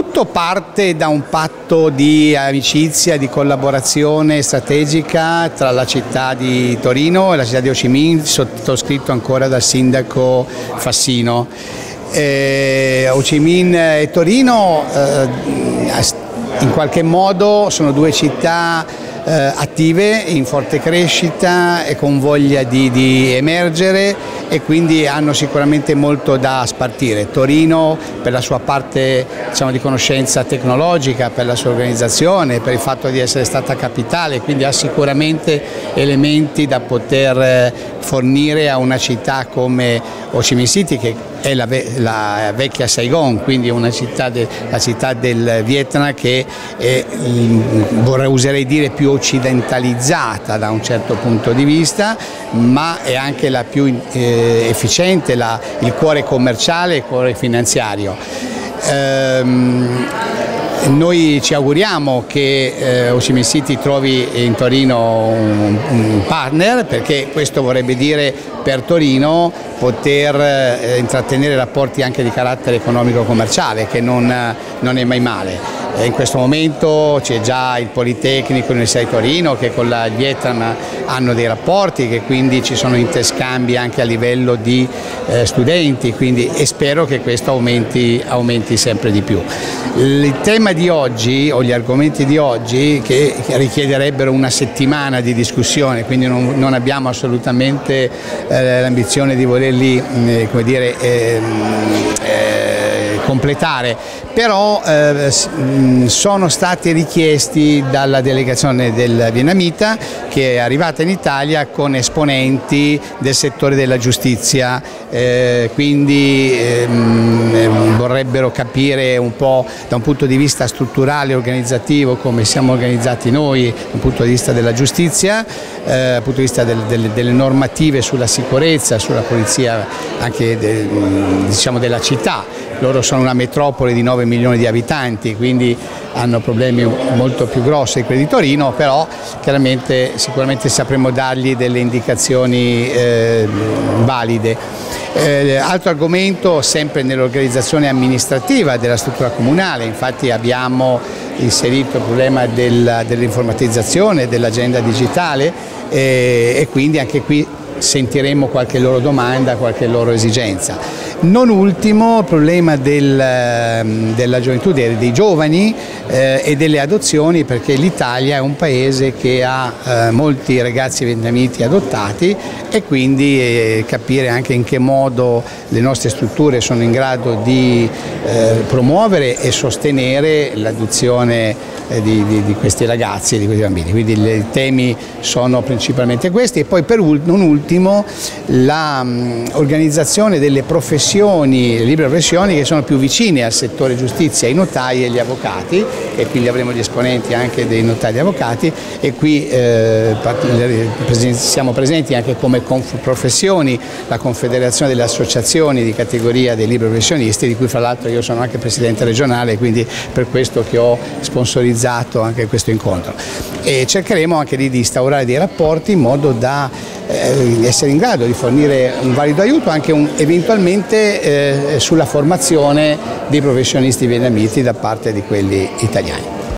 Tutto parte da un patto di amicizia, di collaborazione strategica tra la città di Torino e la città di Ho Chi Minh, sottoscritto ancora dal sindaco Fassino. Ho Chi Minh e Torino in qualche modo sono due città attive, in forte crescita e con voglia di emergere, e quindi hanno sicuramente molto da spartire. Torino per la sua parte, diciamo, di conoscenza tecnologica, per la sua organizzazione, per il fatto di essere stata capitale, quindi ha sicuramente elementi da poter fornire a una città come Ho Chi Minh City, che è la vecchia Saigon, quindi una città la città del Vietnam, che è, userei dire, più occidentalizzata da un certo punto di vista, ma è anche la più efficiente, il cuore commerciale, il cuore finanziario. Noi ci auguriamo che Ho Chi Minh City trovi in Torino un partner, perché questo vorrebbe dire per Torino poter intrattenere rapporti anche di carattere economico-commerciale, che non è mai male. In questo momento c'è già il Politecnico e l'Università di Torino che con il Vietnam hanno dei rapporti, che quindi ci sono interscambi anche a livello di studenti, e spero che questo aumenti sempre di più. Il tema di oggi, o gli argomenti di oggi, che richiederebbero una settimana di discussione, quindi non abbiamo assolutamente l'ambizione di volerli completare, però sono stati richiesti dalla delegazione del vietnamita, che è arrivata in Italia con esponenti del settore della giustizia, quindi vorrebbero capire un po' da un punto di vista strutturale e organizzativo come siamo organizzati noi dal punto di vista della giustizia, dal punto di vista delle normative sulla sicurezza, sulla polizia anche diciamo della città. Loro sono una metropoli di 9 milioni di abitanti, quindi hanno problemi molto più grossi di quelli di Torino, però chiaramente sicuramente sapremo dargli delle indicazioni valide. Altro argomento, sempre nell'organizzazione amministrativa della struttura comunale, infatti abbiamo inserito il problema dell'informatizzazione, dell'agenda digitale, e quindi anche qui sentiremo qualche loro domanda, qualche loro esigenza. Non ultimo il problema della gioventù, dei giovani e delle adozioni, perché l'Italia è un paese che ha molti ragazzi vietnamiti adottati, e quindi capire anche in che modo le nostre strutture sono in grado di promuovere e sostenere l'adozione di questi ragazzi e di questi bambini. Quindi i temi sono principalmente questi, e poi non ultimo l'organizzazione delle professioni, le libere professioni che sono più vicine al settore giustizia, i notai e gli avvocati, e quindi avremo gli esponenti anche dei notai e avvocati, e qui siamo presenti anche come Confprofessioni, la confederazione delle associazioni di categoria dei liberi professionisti, di cui fra l'altro io sono anche presidente regionale, quindi per questo che ho sponsorizzato anche questo incontro, e cercheremo anche di instaurare dei rapporti in modo da essere in grado di fornire un valido aiuto anche eventualmente sulla formazione dei professionisti vietnamiti da parte di quelli italiani.